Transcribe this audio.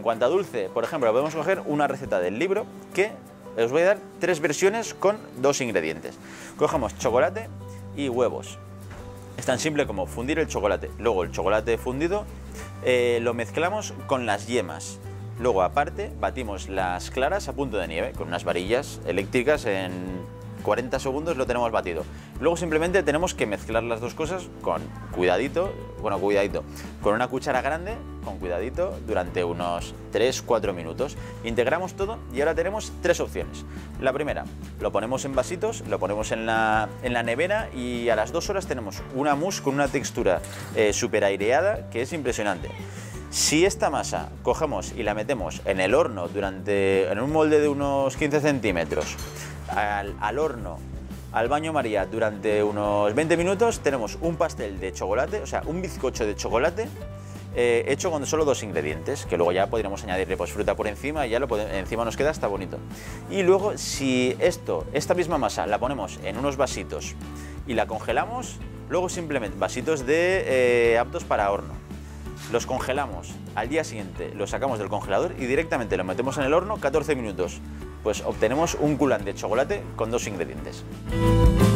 En cuanto a dulce, por ejemplo, podemos coger una receta del libro que os voy a dar 3 versiones con 2 ingredientes. Cogemos chocolate y huevos. Es tan simple como fundir el chocolate. Luego el chocolate fundido lo mezclamos con las yemas. Luego aparte batimos las claras a punto de nieve con unas varillas eléctricas. En 40 segundos lo tenemos batido. Luego simplemente tenemos que mezclar las dos cosas con cuidadito, con una cuchara grande, con cuidadito, durante unos 3-4 minutos. Integramos todo y ahora tenemos 3 opciones. La primera, lo ponemos en vasitos, lo ponemos en la nevera y a las 2 horas tenemos una mousse con una textura súper aireada que es impresionante. Si esta masa cogemos y la metemos en el horno en un molde de unos 15 centímetros, al horno, al baño María, durante unos 20 minutos, tenemos un pastel de chocolate, o sea, un bizcocho de chocolate hecho con solo 2 ingredientes, que luego ya podríamos añadirle pues fruta por encima y ya encima nos queda hasta bonito. Y luego, si esta misma masa la ponemos en unos vasitos y la congelamos, luego simplemente vasitos aptos para horno. Los congelamos, al día siguiente los sacamos del congelador y directamente lo metemos en el horno 14 minutos. Pues obtenemos un coulant de chocolate con 2 ingredientes.